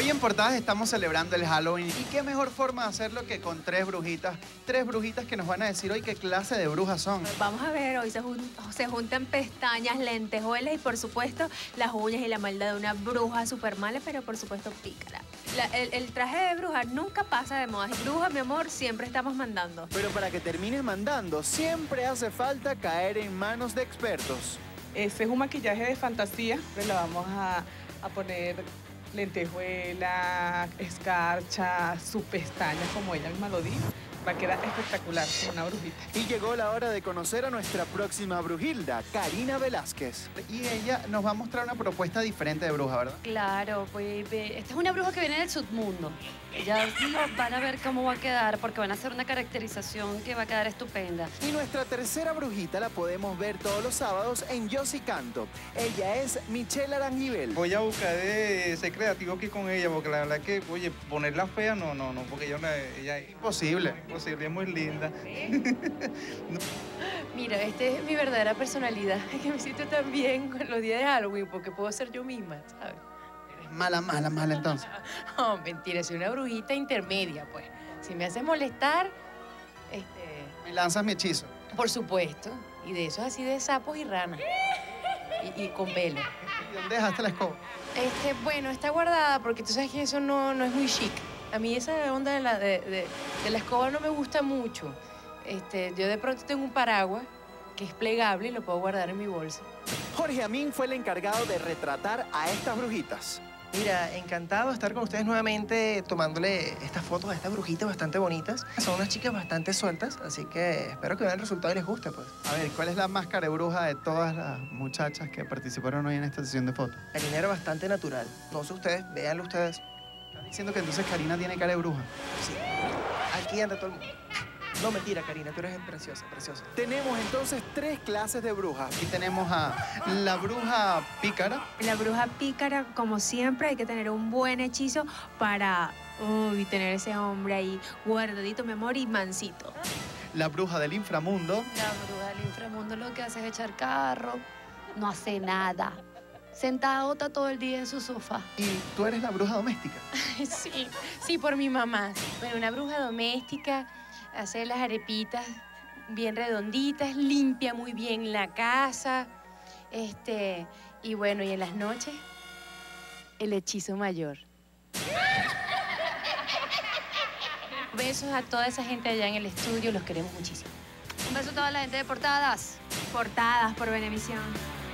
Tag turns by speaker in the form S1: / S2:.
S1: Hoy en Portadas estamos celebrando el Halloween y qué mejor forma de hacerlo que con tres brujitas que nos van a decir hoy qué clase de brujas son.
S2: Vamos a ver, hoy se juntan pestañas, lentejuelas y por supuesto las uñas y la maldad de una bruja súper mala, pero por supuesto pícara. El traje de bruja nunca pasa de moda. Bruja, mi amor, siempre estamos mandando.
S3: Pero para que termines mandando, siempre hace falta caer en manos de expertos.
S4: Este es un maquillaje de fantasía. Le vamos a poner lentejuela, escarcha, sus pestañas, como ella misma lo dijo. Va a quedar espectacular, como una brujita.
S3: Y llegó la hora de conocer a nuestra próxima brujilda, Karina Velázquez.
S1: Y ella nos va a mostrar una propuesta diferente de bruja, ¿verdad?
S5: Claro, pues esta es una bruja que viene del submundo. Ya van a ver cómo va a quedar porque van a hacer una caracterización que va a quedar estupenda.
S3: Y nuestra tercera brujita la podemos ver todos los sábados en Yo Sí Canto. Ella es Michelle Aranguibel.
S6: Voy a buscar ser creativo aquí con ella porque la verdad que, oye, ponerla fea no, porque ella es
S1: Imposible.
S6: imposible, es muy linda.
S7: Mira, esta es mi verdadera personalidad, que me siento tan bien con los días de Halloween porque puedo ser yo misma, ¿sabes?
S1: Mala entonces.
S7: Oh, mentira, soy una brujita intermedia, pues. Si me haces molestar,
S1: Me lanzas mi hechizo.
S7: por supuesto. Y de esos así de sapos y ranas. Y con velo.
S1: ¿Y dónde dejaste la escoba?
S7: Bueno, está guardada porque tú sabes que eso no es muy chic. A mí esa onda de la escoba no me gusta mucho. Yo de pronto tengo un paraguas que es plegable y lo puedo guardar en mi bolsa.
S3: Jorge Amín fue el encargado de retratar a estas brujitas.
S8: Mira, encantado de estar con ustedes nuevamente tomándole estas fotos a estas brujitas bastante bonitas. Son unas chicas bastante sueltas, así que espero que vean el resultado y les guste, pues.
S1: A ver, ¿cuál es la máscara de bruja de todas las muchachas que participaron hoy en esta sesión de fotos?
S8: Karina era bastante natural. No sé ustedes, véanlo ustedes.
S1: ¿Estás diciendo que entonces Karina tiene cara de bruja?
S8: Sí, aquí ante todo el mundo. No, mentira, Karina, tú eres preciosa, preciosa.
S3: Tenemos entonces tres clases de brujas.
S1: Aquí tenemos a la bruja pícara.
S2: La bruja pícara, como siempre, hay que tener un buen hechizo para tener ese hombre ahí guardadito, mi amor, y mansito.
S1: La bruja del inframundo.
S5: La bruja del inframundo lo que hace es echar carro, no hace nada. Sentada está todo el día en su sofá.
S1: Y tú eres la bruja doméstica.
S7: Sí, por mi mamá. Bueno, una bruja doméstica hace las arepitas bien redonditas, limpia muy bien la casa. Y bueno, y en las noches, el hechizo mayor. Besos a toda esa gente allá en el estudio, los queremos muchísimo.
S5: Un beso a toda la gente de Portadas.
S2: Portadas por Venevisión.